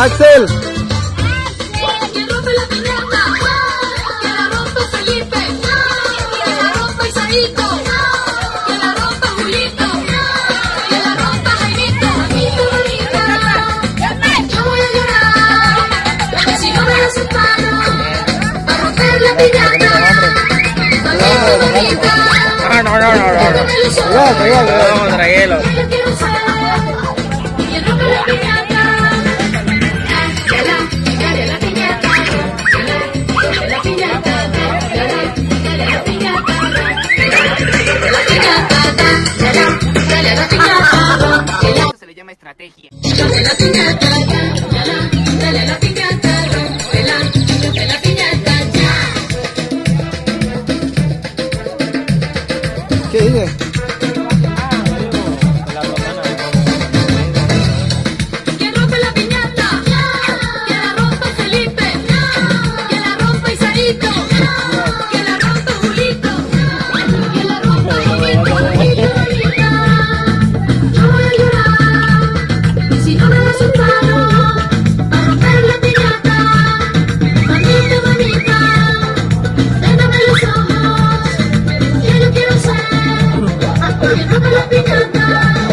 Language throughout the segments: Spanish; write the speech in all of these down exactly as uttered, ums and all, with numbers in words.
Axel. ¿Quién rompe la piñata? Que la rompa Felipe. Que la rompa Isaíto. Que la rompa Julito. Que la rompa Jaimito. Mamita bonita, yo voy a llorar si no me das un palo a romper la piñata. Mamita bonita, No, no, no, no, no. No, tráigalo. No, tráigalo. yo quiero ser quien rompe la piñata. Dale la piñata, dale la piñata, dale la piñata, dale la piñata. Eso se le llama estrategia. Dale la piñata, dale la piñata, rompela, rompe la piñata ya. ¿Qué dice? ¿Quién rompe la piñata? Que la rompa Felipe, que la rompa Isaíto, que la rompa Julito, que la rompa Jaimito. Mamita bonita, yo voy a llorar si no me das un palo a romper la piñata. Mamita bonita, véndame los ojos, que yo quiero ser quien rompe la piñata.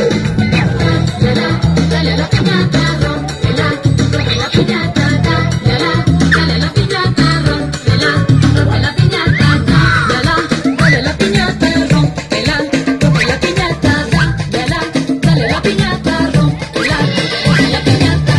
Dale la piñata, rompela, rompe la piñata, dale, dale la piñata, rompela, rompe la piñata, dale, dale la piñata, rompela, rompe la piñata, dale, dale la piñata, rompela, rompe la piñata,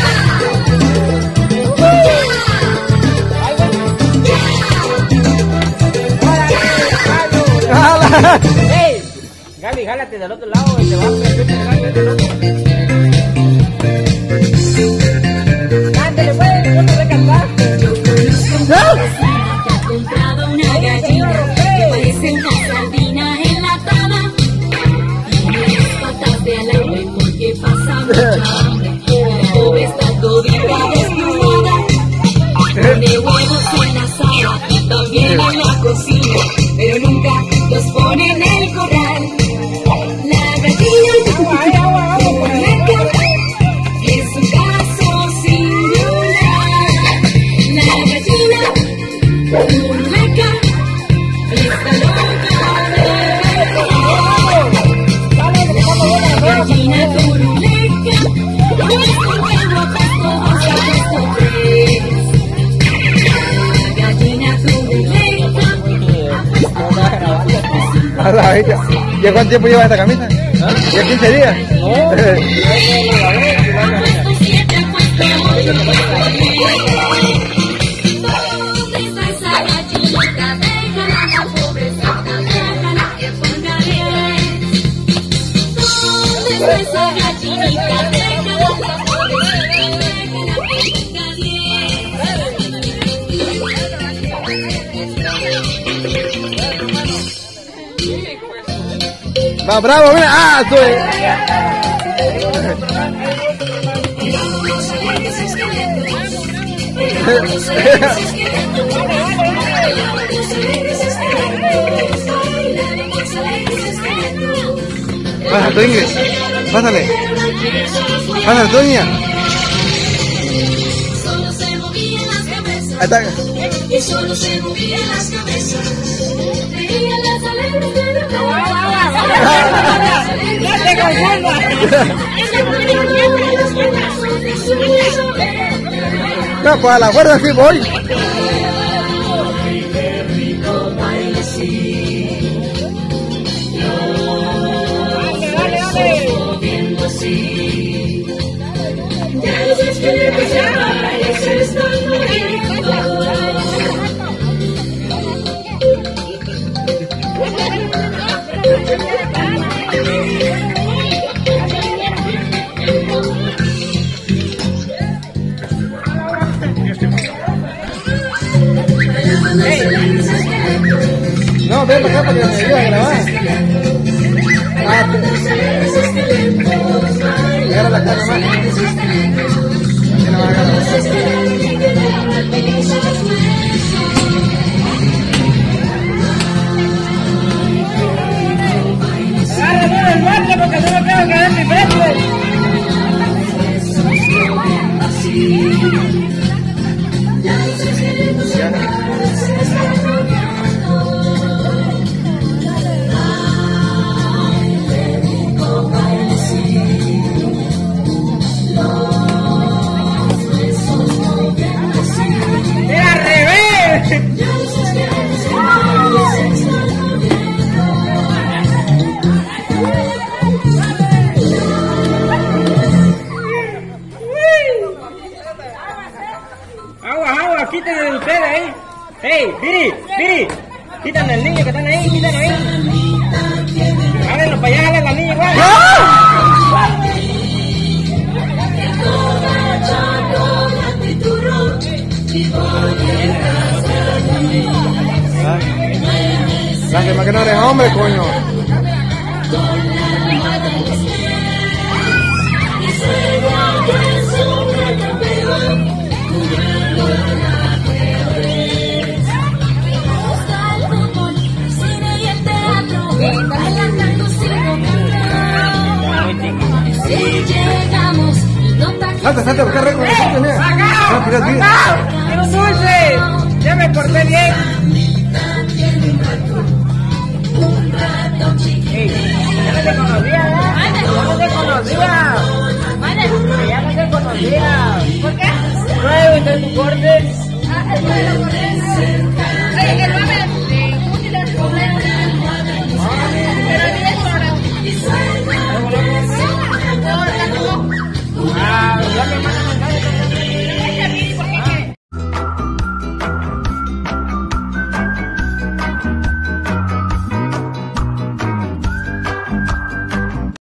¡Ey! Gaby, jálate del otro lado y te vas a hacer el gallo del otro. Ándale, pues, no te voy a cantar. que ha comprado una gallina que parece una sardina enlatada y unas patas de alambre porque pasa mucha hambre. La pobre está todita desplumada, pone huevos en la sala y también en la cocina, pero nunca los pone en el corral. La gallina blanca es un caso singular. La gallina Urleca está loca de verlo. La gallina Urleca no es un huevo puesto dos a puesto tres. La gallina Urleca A la bestia. ¿Ya cuánto tiempo lleva esta camisa? ¿Ya quince días? puesto siete, puesto ocho, puesto diez. ¿Dónde está esa gallinita? Déjala, la pobrecita, déjala que ponga diez. ¿Dónde está esa gallinita? Déjala, la pobrecita, déjala que ponga diez. Va, bravo, mira. Ah, soy. Pásale, tu Ingrid. Pásale. Pásale, tu niña. Solo se movían las cabezas. Ahí está. Y solo se movían las cabezas. Veían las alegres de la ¡No te confundas! No, pues a la fuerza sí voy. No, ven para acá para que me ayude a grabar. Ah, agarra la cara más. Que no va a agarrar. el guante porque no me tengo que dar mi frente. Quítame al niño que están ahí, quítalo ahí. Háganlo para allá, háganlo a la niña igual. Lástima que no eres hombre, coño. Salta, salta, busca récord. ¡Sacao! ¡Quiero dulce! Ya me porté bien.